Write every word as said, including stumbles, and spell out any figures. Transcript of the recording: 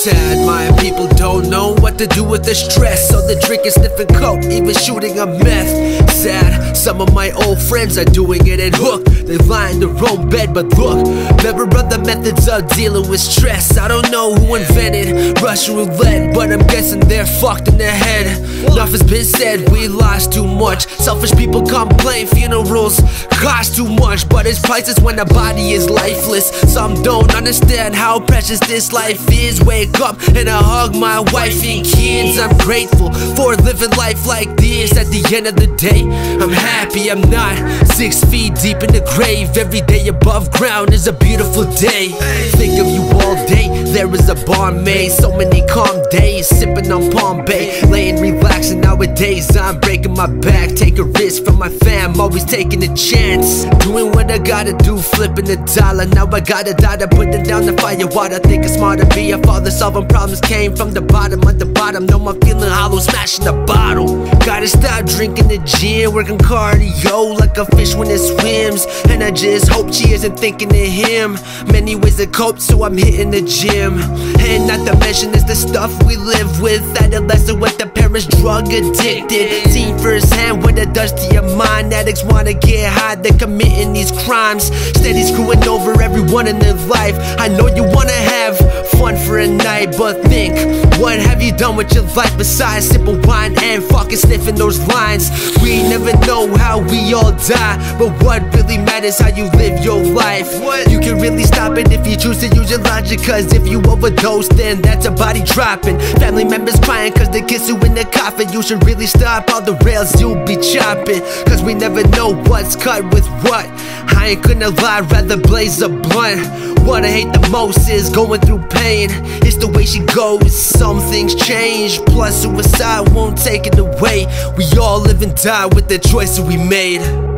sad, my people don't know what to do with the stress, so they're drinking, sniffing coke, even shooting a meth. Sad, some of my old friends are doing it and hooked. They lie in their own bed, but look, there are other methods of dealing with stress. I don't know who invented Russian roulette, but I'm guessing they're fucked in their head. Enough has been said, we lost too much. Selfish people complain funerals cost too much, but it's priceless when a body is lifeless. Some don't understand how precious this life is. Wake up and I hug my wife and kids. I'm grateful for living life like this. At the end of the day, I'm happy I'm not six feet deep in the grave. Every day above ground is a beautiful day. Think of you all day, there is a barn made. So many calm days, sipping on Palm Bay, laying relaxing. Nowadays I'm breaking my back, take a risk for my fam, always taking a chance, doing what I gotta do, flipping the dollar. Now I gotta die to put it down the fire water. Think it's smart to be a father, solving problems came from the bottom of the bottom. No more feeling hollow, smashing the bottle. Gotta stop drinking the gin, working cardio like a fish when it swims. And I just hope she isn't thinking of him. Many ways to cope, so I'm hitting the gym. And not to mention it's the stuff we live with. Adolescent with the parents drug addicted. Seen firsthand what it does to your mind. Addicts wanna get high, they're committing these crimes. Steady screwing over everyone in their life. I know you wanna have fun for a night, but think, what have you done with your life besides sipping wine and fucking sniffing those lines? We never know how we all die, but what really matters how you live your life. What? You can really stop it if you choose to use your logic, cause if you overdose then that's a body dropping. Family members crying cause they kiss you in the coffin. You should really stop all the rails you'll be chopping, cause we never know what's cut with what. I ain't gonna lie, rather blaze a blunt. What I hate the most is going through pain. It's the way she goes, some things change. Plus suicide won't take it away. We all live and die with the choices we made.